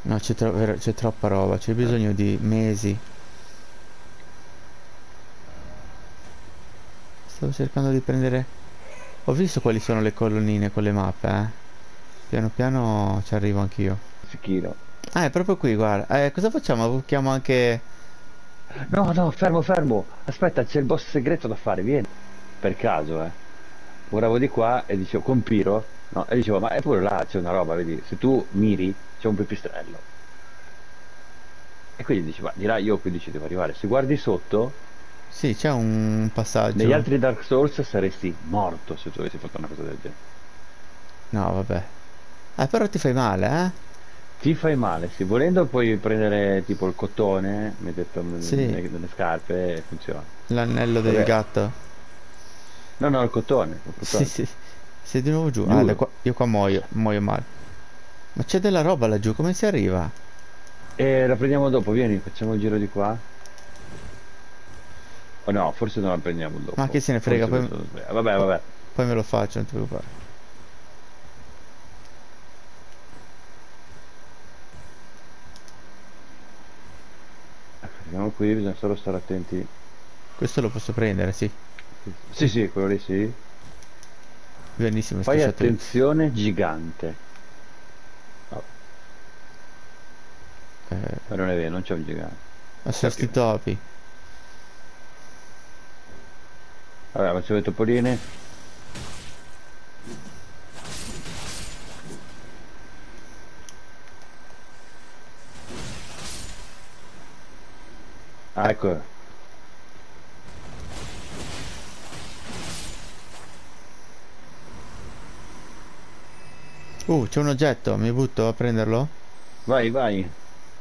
No, c'è troppa roba, c'è bisogno di mesi. Stavo cercando di prendere... Ho visto quali sono le colonnine con le mappe, eh. Piano piano ci arrivo anch'io. Schino. Ah, è proprio qui, guarda. Cosa facciamo? Bocchiamo anche... No, no, fermo, fermo. Aspetta, c'è il boss segreto da fare, vieni. Per caso, eh. Guardavo di qua e dicevo, con Piro, no? E dicevo, ma eppure là c'è una roba, vedi? Se tu miri, c'è un pipistrello. E quindi dici, ma di là io qui ci devo arrivare. Se guardi sotto, Sì, c'è un negli passaggio. altri Dark Souls saresti morto se tu avessi fatto una cosa del genere. No, vabbè. Però ti fai male, eh? Ti fai male, sì, volendo puoi prendere tipo il cotone, metterlo Sì, nelle scarpe e funziona. l'anello del Vabbè, gatto. no, no, il Sì, cotone, sì. Sei di nuovo giù. Ah, giuro. io qua muoio male. Ma c'è della roba laggiù, come si arriva? E la prendiamo dopo, vieni, facciamo il giro di qua. O no, forse non la prendiamo Ma che dopo, se ne frega, forse mi sono sbagliato. Vabbè, vabbè. poi me lo faccio, non ti preoccupare. Andiamo qui, bisogna solo stare attenti. Questo lo posso prendere, sì. Sì, sì, quello lì sì. Benissimo, Fai scasciato io. attenzione gigante. Oh, Eh, ma non è vero, non c'è un gigante. ma C'è sono più. sti topi. Vabbè, facciamo le topoline. Ah, ecco. C'è un oggetto, mi butto a prenderlo? Vai, vai.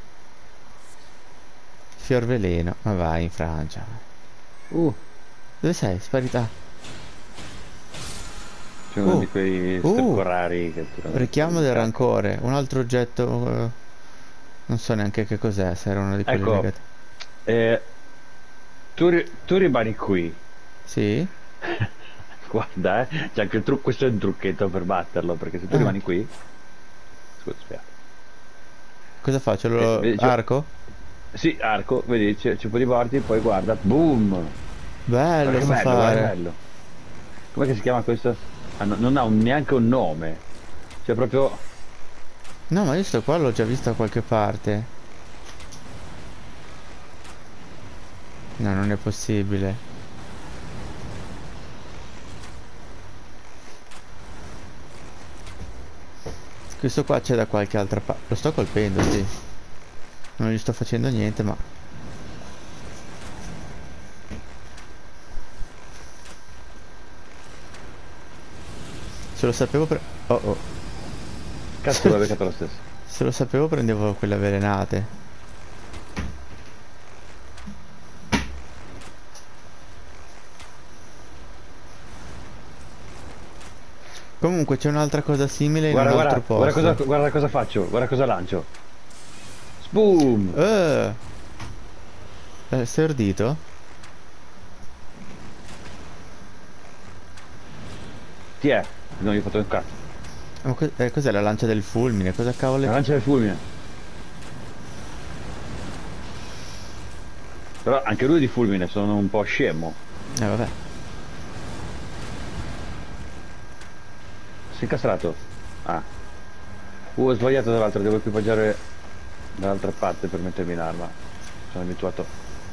Fior veleno, ma vai in Francia. Uh, Dove sei? Sparita. c'è uno Uh, di quei uh, stercorari che tirano richiamo il del cacca. rancore. Un altro oggetto, non so neanche che cos'è, se era uno di quelli Ecco, legati. eh, tu rimani qui. Sì? Guarda, c'è anche il trucco, questo è un trucchetto per batterlo, perché se tu Ah, rimani qui, scusa, aspetta. cosa faccio? Lo Vedi, arco? sì, arco, vedi, c'è un po' di bordi, poi guarda, boom! Bello sa Guarda che fare. bello. Com'è che si chiama questo? Ah, non ha neanche un nome. Cioè proprio... No, ma io sto qua l'ho già visto da qualche parte. No, non è possibile. Questo qua c'è da qualche altra parte. Lo sto colpendo, sì. Non gli sto facendo niente, ma... Se lo sapevo Oh oh. Cazzo, l'ho beccato lo stesso. Se lo sapevo prendevo quelle avvelenate. Comunque c'è un'altra cosa simile in un Guarda, altro guarda, posto. guarda cosa faccio, guarda cosa lancio. Boom! Eh, sei ordito? Ti è? Non gli ho fatto un cazzo. Ma cos'è la lancia del fulmine? Cosa cavolo La è? lancia del fulmine. Però anche lui di fulmine, sono un po' scemo. Vabbè. Si è incastrato. Ah. Ho sbagliato dall'altro, devo equipaggiare dall'altra parte per mettermi in arma. Sono abituato.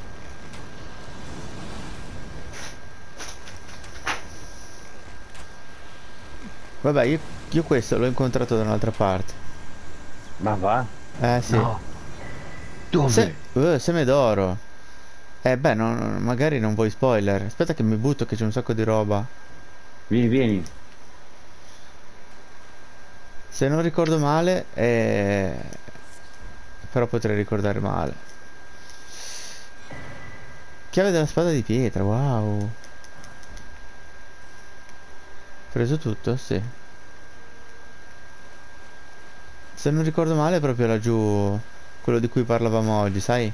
Vabbè, io questo l'ho incontrato da un'altra parte. Ma va? Sì. No. Dove? Seme d'oro. Beh, magari non vuoi spoiler. Aspetta che mi butto che c'è un sacco di roba. Vieni, vieni. Se non ricordo male, però potrei ricordare male. Chiave della spada di pietra, wow. Preso tutto? Sì. Se non ricordo male è proprio laggiù quello di cui parlavamo oggi, sai?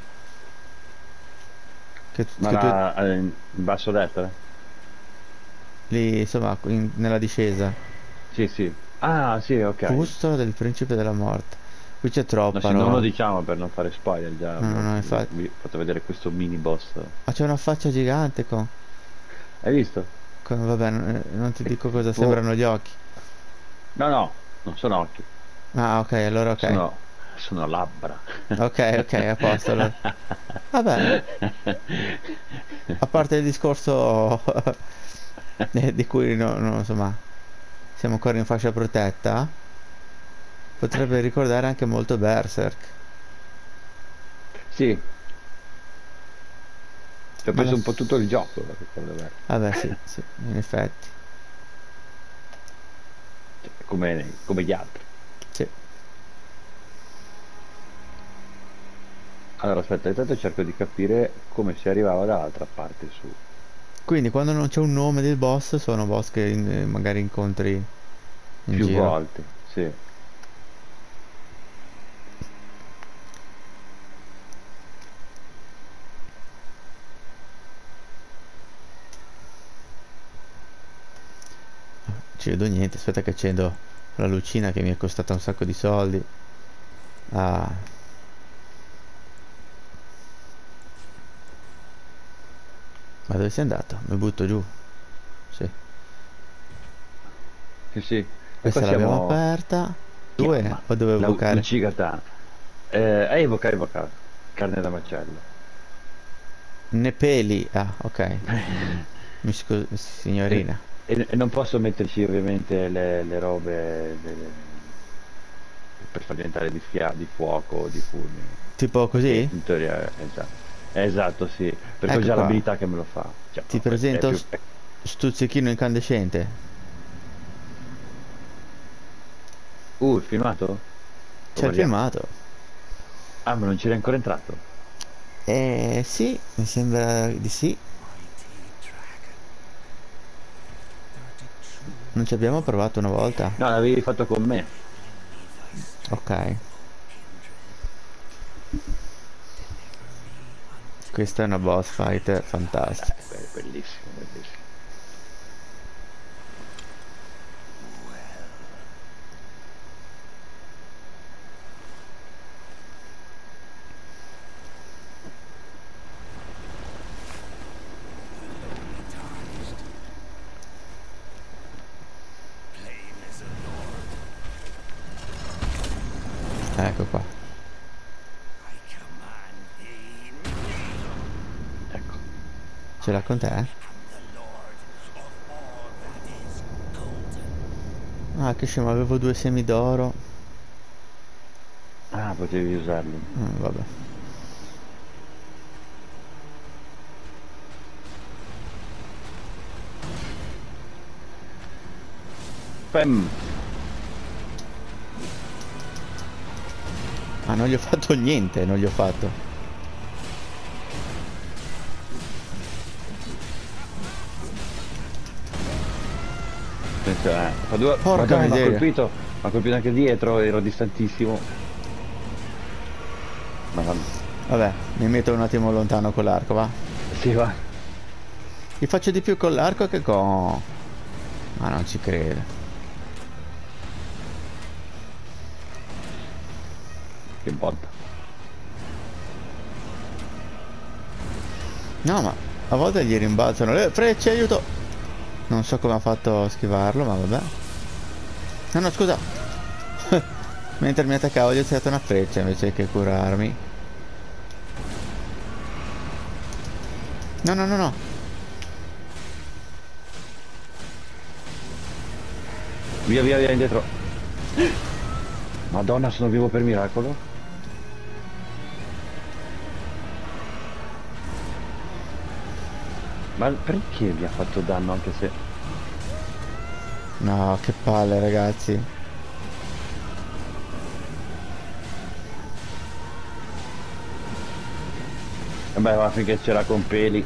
Ma Che tu in basso a destra? lì, insomma, nella discesa. Sì, sì. Ah, sì, ok. Bustola del principe della morte. Qui c'è No, troppa sì, non lo roba. diciamo per non fare spoiler, già No, no, no, infatti. vi ho fatto vedere questo mini boss. Ma c'è una faccia gigante con... Hai visto? Vabbè, non ti È dico cosa tipo... sembrano gli occhi. No, no, non sono occhi, Ah, ok, allora ok. sono labbra. Ok, ok, a posto allora. Vabbè, a parte il discorso di cui insomma, siamo ancora in fascia protetta, potrebbe ricordare anche molto Berserk. Sì, ci ho Ma preso un po' tutto il gioco, per farlo vedere. vabbè, sì, sì, in effetti. Cioè, come gli altri. Sì. Allora, aspetta, intanto cerco di capire come si arrivava dall'altra parte su. Quindi quando non c'è un nome del boss, sono boss che magari incontri in Più giro. volte, sì. Ci vedo niente, aspetta che accendo la lucina che mi è costata un sacco di soldi. Ah, ma dove sei andato? Mi butto giù. Sì. Sì, sì. E qua Questa l'abbiamo siamo... aperta. Due Chiama. o dovevo La evocare? Ucigata. Evoca, evoca. Carne da macello. Ne peli. Ah, ok. Mi scusi, E, signorina. e non posso metterci ovviamente le robe per far diventare di fuoco, di fulmine. Tipo Che così? in teoria è esatto. Esatto, sì. Perché ho Ecco già qua. l'abilità che me lo fa. Cioè, Ti è presento più... stuzzichino incandescente. Il filmato? Lo C'è il guardiamo. filmato. Ah, ma non c'era ancora entrato. Sì, mi sembra di sì. Non ci abbiamo provato una volta? No, l'avevi fatto con me. Ok. Questa è una boss fight fantastica. Bellissimo, bellissimo. Ecco qua. Ecco. Ce l'ha con te? Ah, che scemo, avevo due semi d'oro. Ah, potevi usarli. Vabbè. Pem! Ah, non gli ho fatto niente, non gli ho fatto. Pensa, fa due... Porca Madonna, miseria. mi ha colpito anche dietro, ero distantissimo. Madonna. Vabbè, mi metto un attimo lontano con l'arco, va. Sì, va. Gli faccio di più con l'arco che con... Ma non ci credo. Che botta. No, ma a volte gli rimbalzano le frecce, aiuto! Non so come ha fatto a schivarlo, ma vabbè. No, no, scusa. Mentre mi attaccavo gli ho tirato una freccia invece che curarmi. No, no, no, no. Via, via, via, indietro. Madonna, sono vivo per miracolo. Ma perché mi ha fatto danno anche se... No, che palle, ragazzi. Vabbè, ma finché c'era con peli.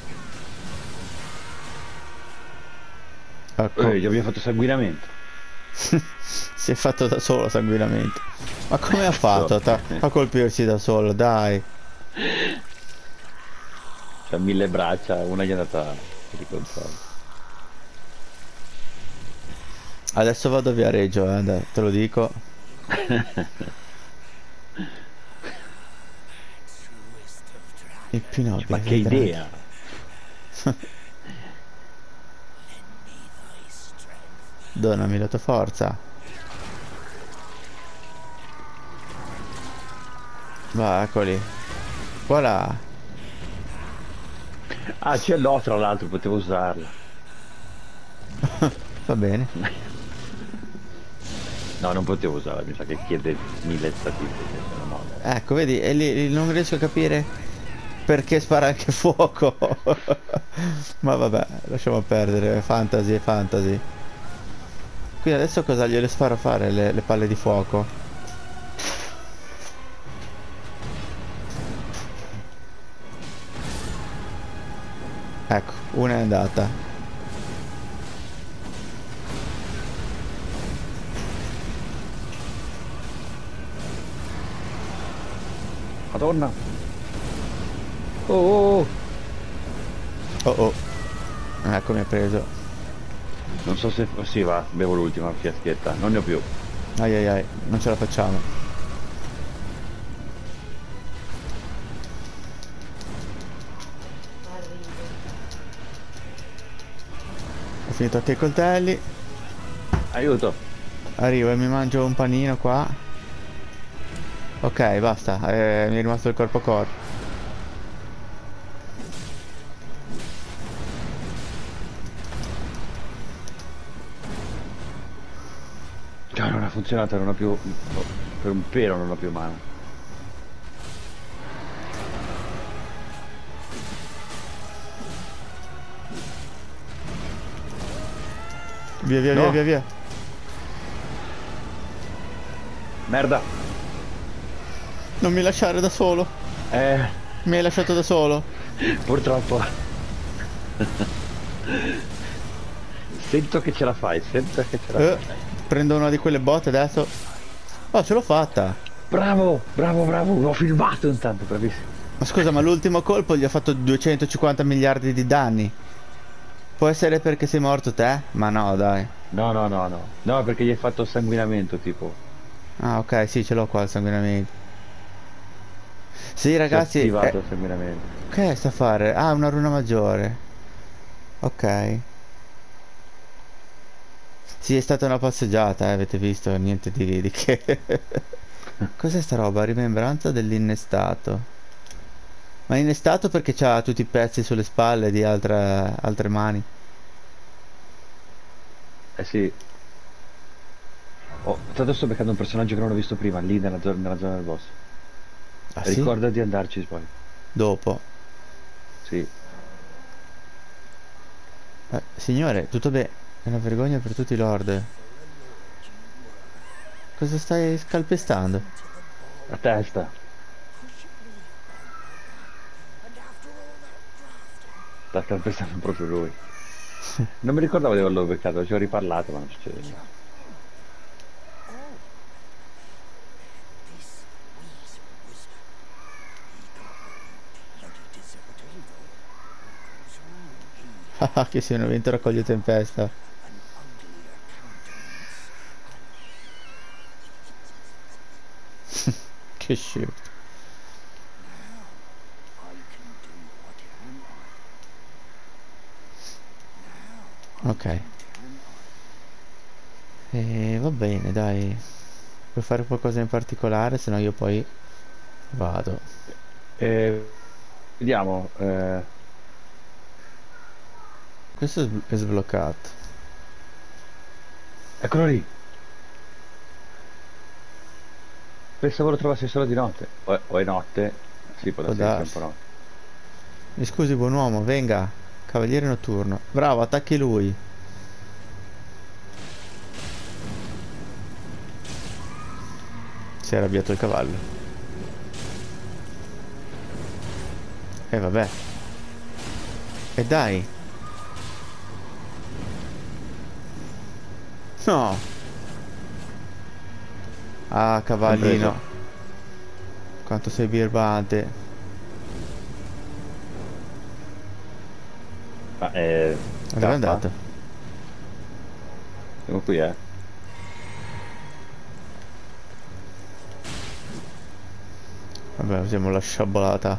Ecco. Gli abbiamo fatto sanguinamento. Si è fatto da solo sanguinamento. Ma come ha fatto a colpirsi da solo, dai. C'ha 1000 braccia, una gli è andata di controllo. Adesso vado via Reggio, dai, te lo dico. Il Pinocchio, Ma che vedrai. idea! Donami la tua forza. Va, eccoli. Voilà. Ah, ce l'ho tra l'altro, potevo usarla. Va bene. No, non potevo usarla, mi sa che chiede 1000 statistiche, se no no. Ecco, vedi, e lì non riesco a capire perché spara anche fuoco. Ma vabbè, lasciamo perdere. Fantasy è fantasy. Quindi adesso cosa gliele sparo a fare le palle di fuoco? Ecco, una è andata. Madonna! Oh, oh, oh! Oh oh. Ecco, mi ha preso. Non so se... Sì, va, bevo l'ultima fiaschetta, non ne ho più. Ai ai ai, non ce la facciamo. Ho finito anche i coltelli. Aiuto! Arrivo e mi mangio un panino qua. Ok, basta, mi è rimasto il corpo a corpo. Cioè, non ha funzionato, non ho più... Per un pelo non ho più mano. Via via via No. via via. Merda! Non mi lasciare da solo. Eh, Mi hai lasciato da solo. purtroppo. Sento che ce la fai, sento che ce la fai. Prendo una di quelle botte adesso. Oh, ce l'ho fatta. Bravo, bravo, bravo, l'ho filmato intanto, bravissimo. Ma scusa, ma l'ultimo colpo gli ha fatto 250 miliardi di danni. Può essere perché sei morto te? Ma no, dai. No, no, no, no. No, perché gli hai fatto sanguinamento, tipo. Ah, ok, sì, ce l'ho qua il sanguinamento. Sì, Si è ragazzi, attivato il sanguinamento. che sta a fare? Ah, una runa maggiore. Ok. Sì, è stata una passeggiata, avete visto? Niente di che. Cos'è sta roba? Rimembranza dell'innestato. Ma innestato perché c'ha tutti i pezzi sulle spalle di altre mani. Eh sì. Oh, tanto sto beccando un personaggio che non ho visto prima, lì nella zona del boss. Ah sì? Ricorda di andarci poi. Dopo. Sì. Signore, tutto bene. È una vergogna per tutti i lord. Cosa stai scalpestando? La testa. Sta calpestando proprio lui. Non mi ricordavo di averlo beccato, ci ho riparlato, ma non succede niente. Ah, che sia un evento raccoglie tempesta. Che scemo. Ok. E va bene, dai. Puoi fare qualcosa in particolare, se no io poi vado. Vediamo. Questo è sbloccato. Eccolo lì. Pensavo lo trovassi solo di notte. O è notte. Sì, può Può darsi che sia un darsi. po' notte. Mi scusi, buon uomo, venga. Cavaliere notturno. Bravo, attacchi lui. Si è arrabbiato il cavallo. E vabbè. E dai. No. Ah, cavallino. Compreso. Quanto sei birbante. Ma Ma dove è scappa? andato? Siamo qui, eh. Vabbè, usiamo la sciabolata.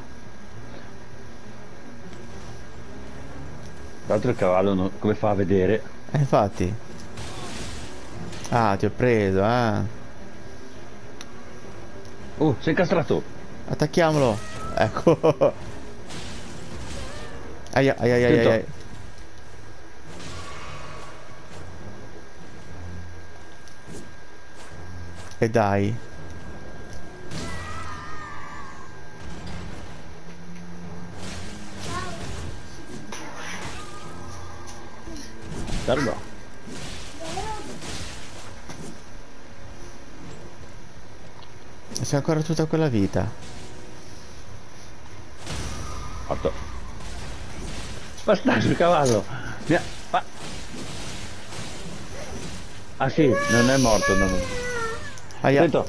Tra l'altro il cavallo come fa a vedere? Infatti. Ah, ti ho preso, eh. Sei incastrato! Attacchiamolo. Ecco. Aia, aia, aia, aia, Attento! aia. E dai. Guarda. C'è ancora tutta quella vita. Morto. Bastardo sul cavallo! Ma... Ah sì, non è morto, no. Aia. Attento!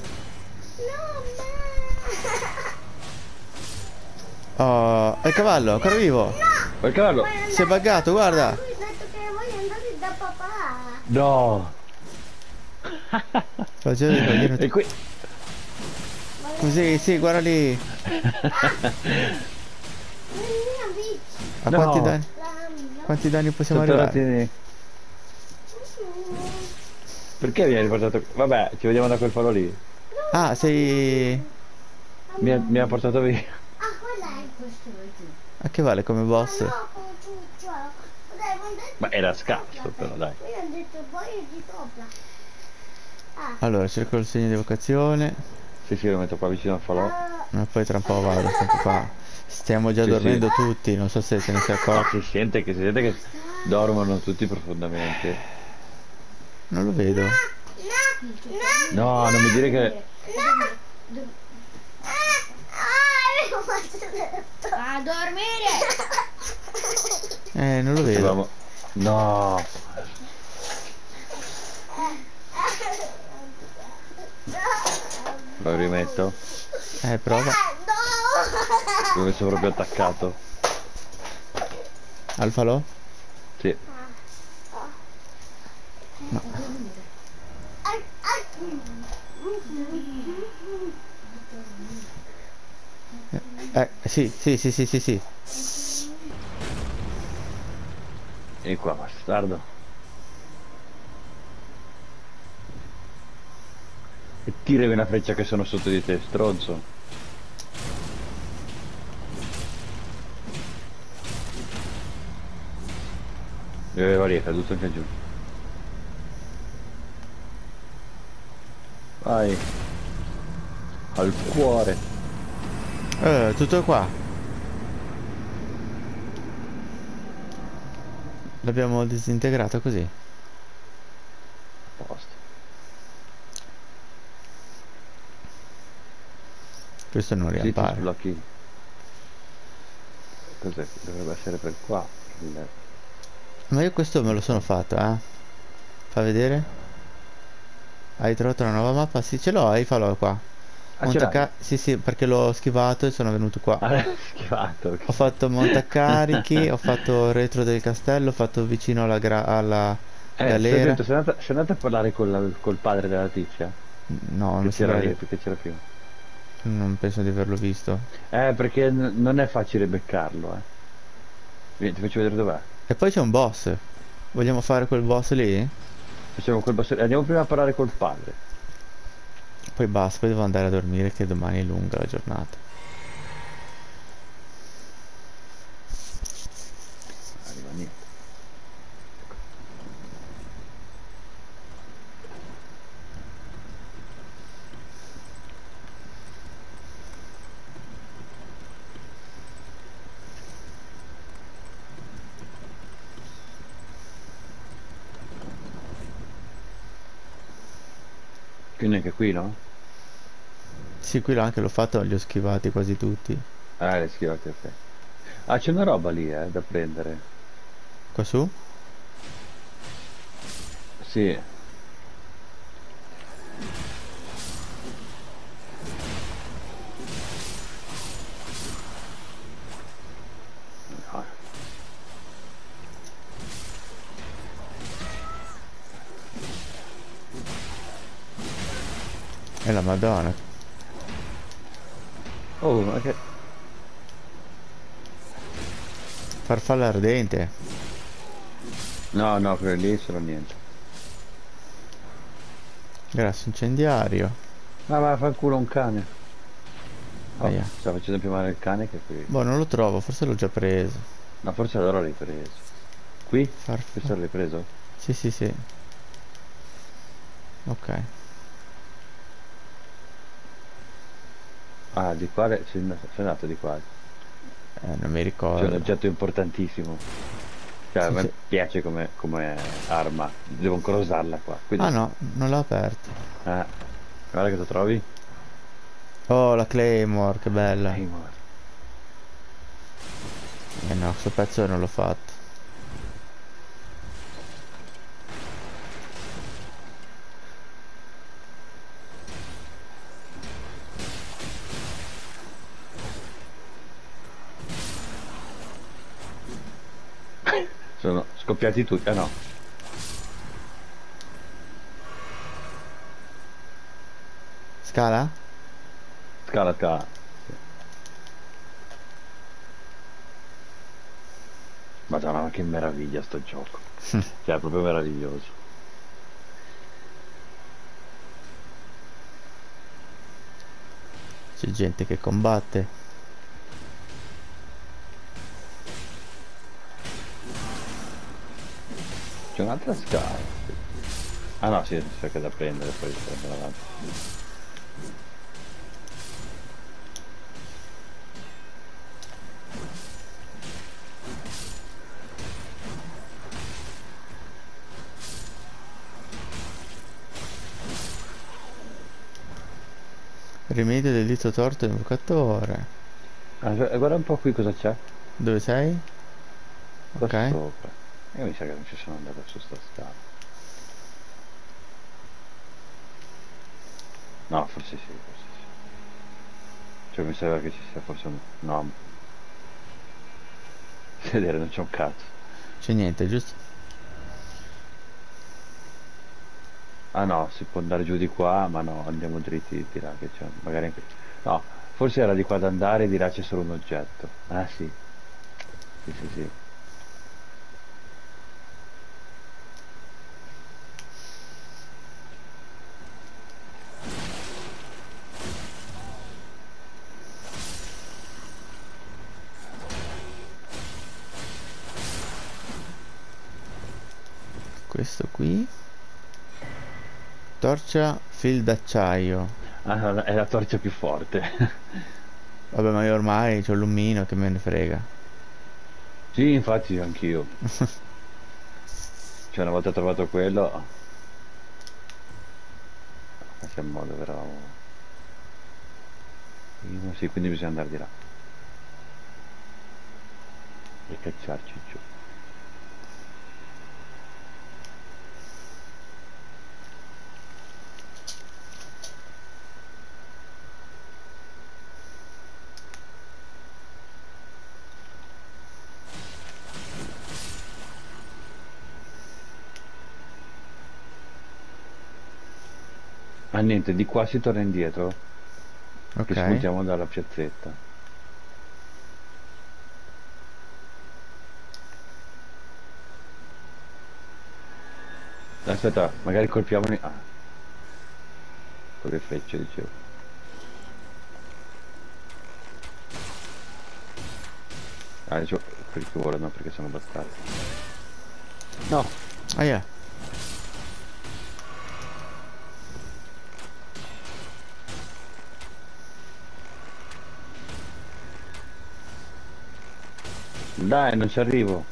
Oh, è il cavallo, ancora vivo. Quel cavallo! Si è buggato, guarda. Lui ha detto che voglio andare da papà. No! E qui... Così, sì, guarda lì. La mia bici. A No. quanti danni? La mia. Quanti danni possiamo Sono arrivare? tornati... Perché mi hai riportato... Vabbè, ci vediamo da quel falò lì. Ah, sei... Mi ha portato via. Ah, quella è questo giù. A che vale come boss? No, ciuccio. Dai, non detto Ma era di scarso, sopra, però, dai. Io ho detto poi di sopra. Ah. Allora, cerco il segno di evocazione. Sì, lo metto qua vicino al falò. Ma poi tra un po' vado, sempre qua. Stiamo già Sì, dormendo sì. tutti, non so se se ne si è accorto. Si sente che dormono tutti profondamente. Non lo vedo. No, non mi dire che... A dormire. Non lo vedo. Dovevamo- No, lo rimetto. Prova. Dove sono proprio attaccato. Al falò? Sì. Sì, sì, sì, sì, sì, sì. Vieni qua, bastardo. E tirami una freccia che sono sotto di te, stronzo. Lì, è caduto anche giù. Vai. Al cuore. Tutto qua. L'abbiamo disintegrato così. A posto. Questo non Sì, riappare. sblocchi. Cos'è? Dovrebbe essere per qua. Ma io questo me lo sono fatto, eh. Fa vedere. Hai trovato una nuova mappa? Sì, ce l'ho, hai falò qua. Ah, ce l'hai? Sì, sì, perché l'ho schivato e sono venuto qua. Ah, schivato. Ho fatto montacarichi, ho fatto il retro del castello, ho fatto vicino alla Stai galera. attento, sei andata a parlare col padre della tizia? No, non Che c'era sembra lì, di... perché c'era prima. Non penso di averlo visto. Perché non è facile beccarlo, eh. Vieni, ti faccio vedere dov'è. E poi c'è un boss. Vogliamo fare quel boss lì? Facciamo quel passo. Andiamo prima a parlare col padre. Poi basta, poi devo andare a dormire che domani è lunga la giornata. Arriva niente. Quindi anche qui, no? Sì, qui anche l'ho fatto, li ho schivati quasi tutti. Le schivate, ok. Ah, c'è una roba lì, da prendere. Qua su? Sì. E la Madonna. Oh, ma che... Farfalla ardente. No, no, quello lì sono niente. Grasso incendiario. Ma fa il culo un cane. Oh, Aia. sta facendo più male il cane che qui. Boh, non lo trovo, forse l'ho già preso. No, forse allora l'hai preso. Qui? Questo Farfalla. l'hai preso? Sì, sì, sì. Ok. Ah, di qua, sei andato di qua. Non mi C'è un ricordo. oggetto importantissimo. Cioè, a Sì, me sì. piace come arma. Devo ancora usarla qua. Qui Ah dentro. no, non l'ho aperto. Eh, guarda cosa trovi. Oh, la Claymore, che bella. Claymore. Eh no, questo pezzo non l'ho fatto. Sono scoppiati tutti. Ah no. Scala? Scala, scala. Madonna, ma che meraviglia sto gioco. Cioè, è proprio meraviglioso. C'è gente che combatte. C'è un'altra scala. Ah no, sì, c'è che da prendere, poi prendere avanti. Rimedio del dito torto invocatore. Ah, guarda un po' qui cosa c'è. Dove sei? Qua Ok. sopra. Io mi sa che non ci sono andato su sta scala. No, forse sì, forse sì. Cioè mi sembra che ci sia forse un... No, vedere non c'è un cazzo. C'è niente, giusto? Ah no, si può andare giù di qua, ma no, andiamo dritti di là che c'è. Magari anche... No, forse era di qua ad andare e di là c'è solo un oggetto. Ah sì, sì, sì, sì. Questo qui. Torcia fil d'acciaio. Ah, no, è la torcia più forte. Vabbè, ma io ormai c'ho l'omino che me ne frega. Sì, infatti anch'io. Cioè una volta trovato quello, facciamo dove eravamo. Sì, quindi bisogna andare di là e cacciarci giù. Ah niente, di qua si torna indietro, che Ok. spuntiamo dalla piazzetta. Aspetta, magari colpiamoli. Ah, con le frecce dicevo. Ah, dicevo, quelli che volano perché sono bastardi. No, Ah, yeah. dai, non ci arrivo.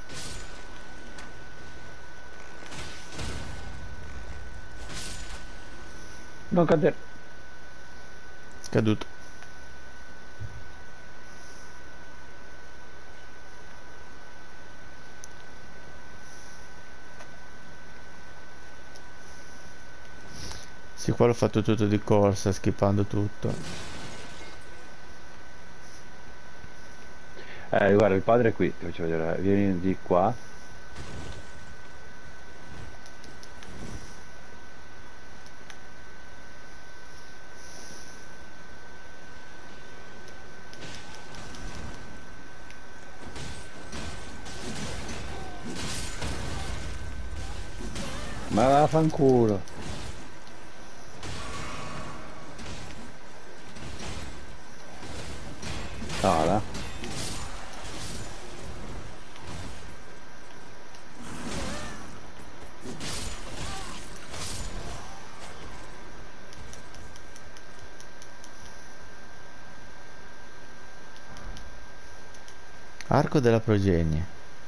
Non cadere. Scaduto. Sì, qua l'ho fatto tutto di corsa, skippando tutto. Guarda, il padre è qui, ti faccio vedere. Vieni di qua. Ma vaffanculo. No, là. Arco della progenie.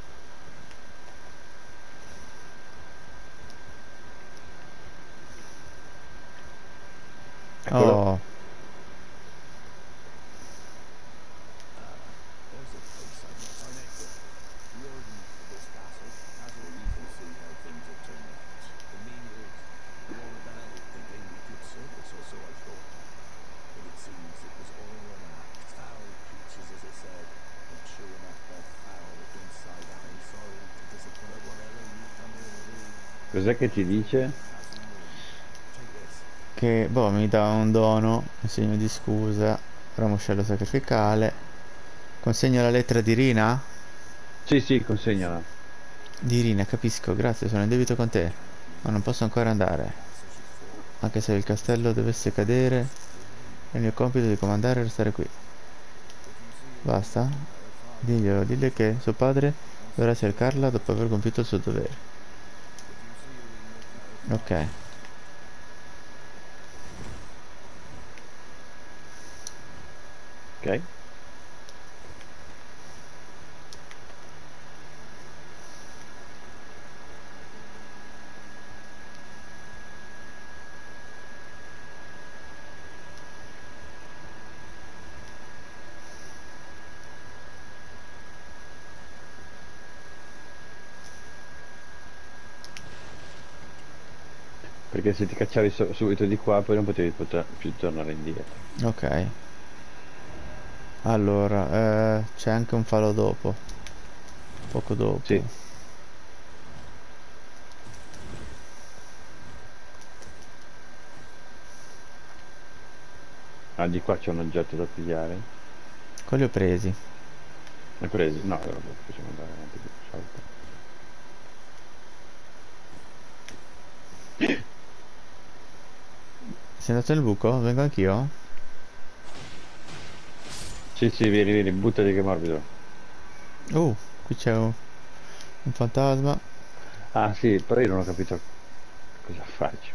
Eccolo. Oh, Cos'è che ti dice? che boh, mi dà un dono, un segno di scusa, ramoscello sacrificale. Consegno la lettera di Rina? Sì, sì, consegnala. Di Rina, capisco, grazie, sono in debito con te, ma non posso ancora andare. Anche se il castello dovesse cadere, è il mio compito di comandare e restare qui. Basta? Diglielo, digli che suo padre dovrà cercarla dopo aver compiuto il suo dovere. Ok. Ok? Perché se ti cacciavi subito di qua, poi non potevi più tornare indietro. Ok. Allora, c'è anche un falò dopo. Poco dopo. Sì. Ah, di qua c'è un oggetto da pigliare. Quelli ho presi. L'hai presi? No, allora possiamo andare avanti più salto. Sei andato nel buco? Vengo anch'io? Sì, sì, vieni, vieni, buttati che morbido. Qui c'è un fantasma. Ah, sì, però io non ho capito cosa faccio.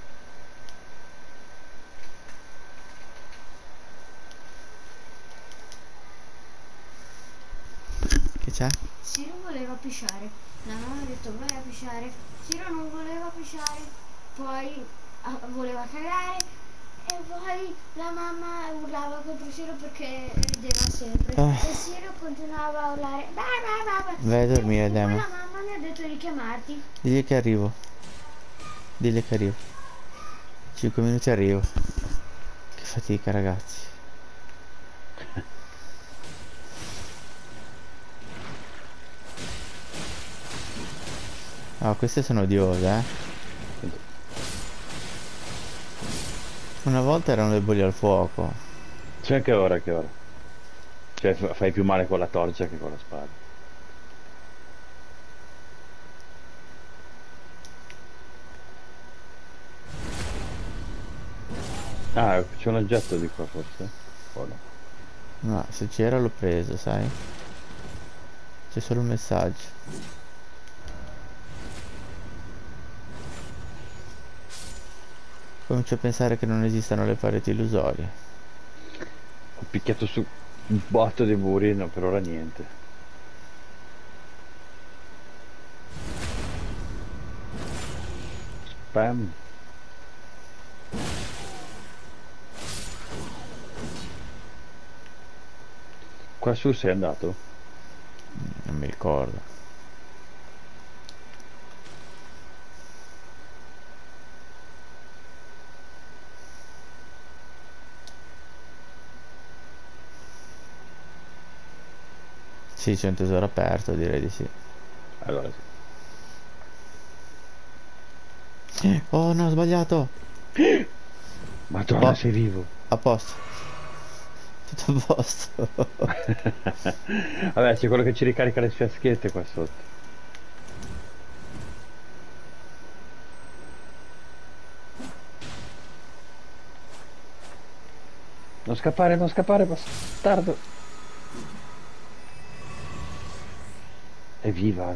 Che c'è? Siro voleva pisciare. La mamma ha detto vai a pisciare. Siro non voleva pisciare. Poi voleva cagare. E poi la mamma urlava contro Siro perché rideva sempre. E Siro continuava a urlare. Bah, bah, bah, bah. Vai a dormire, E poi Dema. la mamma mi ha detto di chiamarti. Digli che arrivo. Digli che arrivo. 5 minuti arrivo. Che fatica, ragazzi. Ah, queste sono odiose, eh. Una volta erano deboli al fuoco. C'è anche ora, che ora. Cioè, fai più male con la torcia che con la spada. Ah, c'è un oggetto di qua forse? O no? Ma se c'era l'ho preso, sai? C'è solo un messaggio. Comincio a pensare che non esistano le pareti illusorie. Ho picchiato su un botto di muri, no, per ora niente. Spam. Qua su sei andato? Non mi ricordo. Sì, c'è un tesoro aperto, direi di sì. Allora Oh no, ho sbagliato! sì. Madonna, Oh, sei vivo. a posto. Tutto a posto. Vabbè, c'è quello che ci ricarica le fiaschette qua sotto. Non scappare, bastardo. Evviva.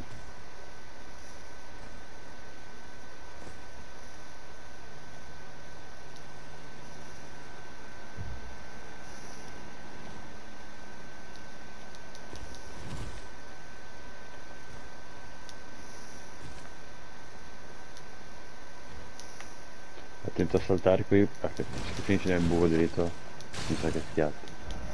Attento a saltare qui, perché se finisci nel buco dritto, mi sa che schiatti.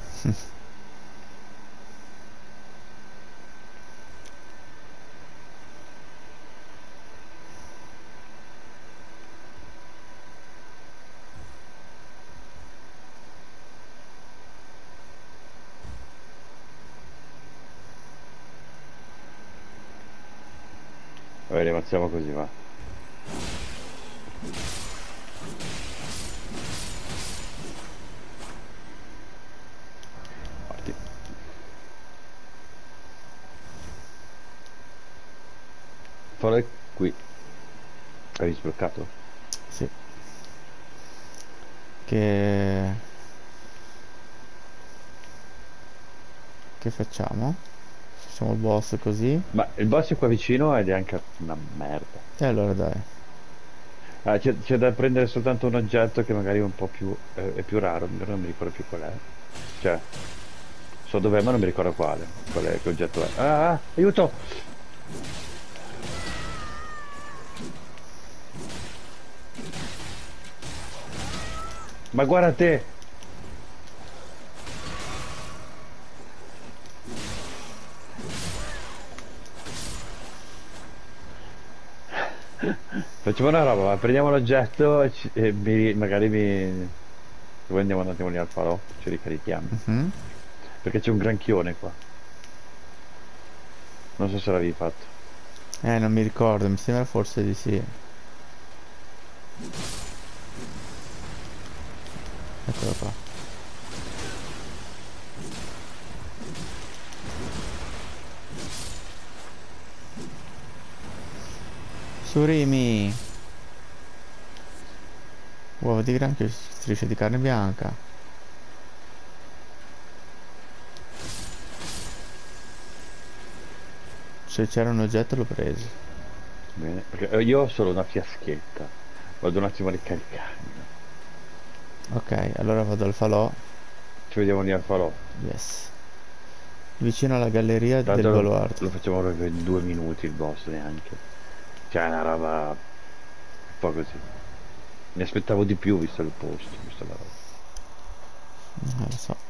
Vabbè, avanziamo così, va. Parti. Fare qui. Hai sbloccato? Sì. Che... Che facciamo? Facciamo il boss così. Ma il boss è qua vicino ed è anche una merda. E allora dai. Ah, c'è da prendere soltanto un oggetto che magari è un po' più, è più raro, non mi ricordo più qual è. Cioè, so dov'è ma non mi ricordo quale. Qual è, che oggetto è. Aiuto! Ma guarda te! Facciamo una roba, prendiamo l'oggetto e poi andiamo un attimo lì al falò, ci ricarichiamo. Mhm. Perché c'è un granchione qua. Non so se l'avevi fatto. Non mi ricordo, mi sembra forse di sì. Eccolo qua. Surimi! Uova di granchio, strisce di carne bianca. Se c'era un oggetto l'ho preso. Bene, perché io ho solo una fiaschetta. Vado un attimo a ricaricarmi. Ok, allora vado al falò. Ci vediamo lì al falò. Yes. Vicino alla galleria del Tanto baluardo. lo facciamo proprio in 2 minuti il boss neanche. Cioè è una roba un po' così. Mi aspettavo di più visto il posto, visto la roba. Non lo so.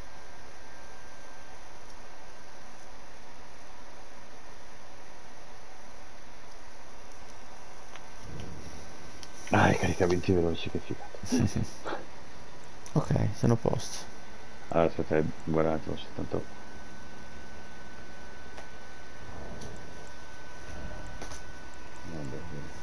Ah, ricaricamenti veloci, che figata. Ok, sono a posto. Allora aspetta, guarda un attimo, soltanto. Vabbè,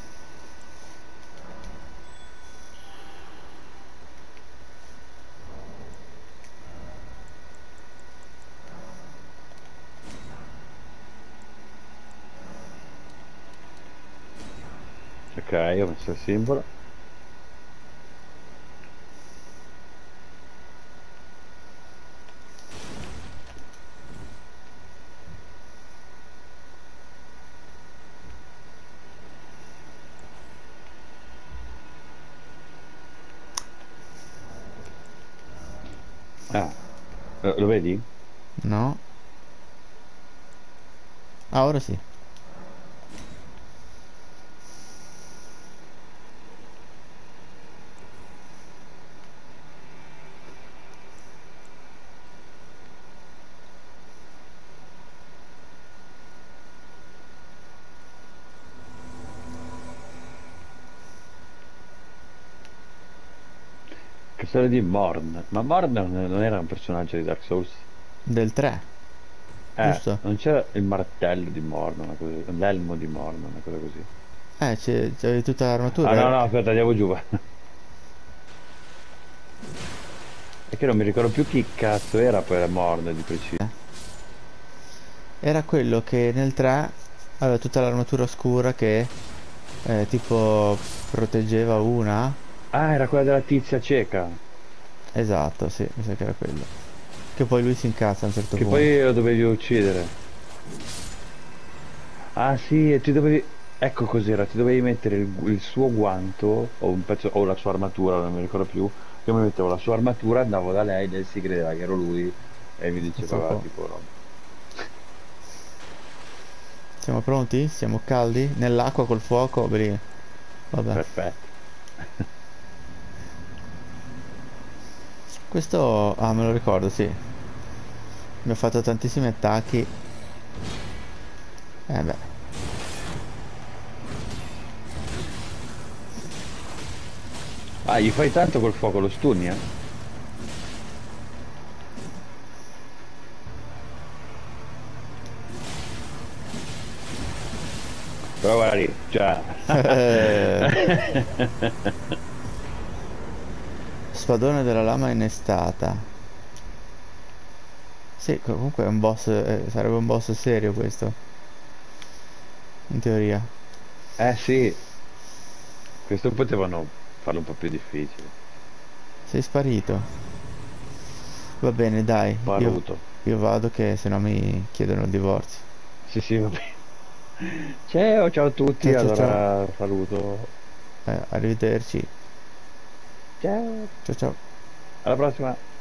ok, ho messo il simbolo. Ah, lo vedi? No? Ah, ora sì. Che storia di Morn. Ma Morn non era un personaggio di Dark Souls? Del 3, giusto? Non c'era il martello di Morn, una cosa, l'elmo di Morn, una cosa così. C'avevi tutta Ah no, l'armatura. no, aspetta, andiamo giù. È che non mi ricordo più chi cazzo era poi la Morn di preciso. Era quello che nel 3 aveva tutta l'armatura scura che tipo proteggeva una. Ah, era quella della tizia cieca. Esatto, sì, mi sa che era quello. Che poi lui si incazza a un certo Che punto. poi lo dovevi uccidere. Ah sì, e ti dovevi... Ecco cos'era, ti dovevi mettere il suo guanto o un pezzo o la sua armatura, non mi ricordo più. Io mi mettevo la sua armatura, andavo da lei, lei si credeva che ero lui e mi Senza diceva fuoco. tipo no. Siamo pronti? Siamo caldi? Nell'acqua col fuoco? Bene. Vabbè. Perfetto. Questo... Ah, me lo ricordo, sì. Mi ha fatto tantissimi attacchi. Beh. Ah, gli fai tanto col fuoco, lo stunni, eh? Però guarda lì, cioè... Spadone della lama innestata. Sì, comunque è un boss... sarebbe un boss serio questo. In teoria. Eh sì, questo potevano farlo un po' più difficile. Sei sparito. Va bene, dai. Sparuto. Io vado che sennò mi chiedono il divorzio. Sì, sì, va bene. Ciao, ciao a tutti, Ciao ciao ciao. allora saluto. Arrivederci. Ciao, Ciao ciao. alla prossima.